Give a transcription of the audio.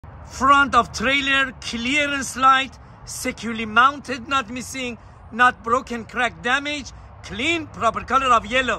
Front of trailer, clearance light, securely mounted, not missing, not broken, crack damage, clean, proper color of yellow.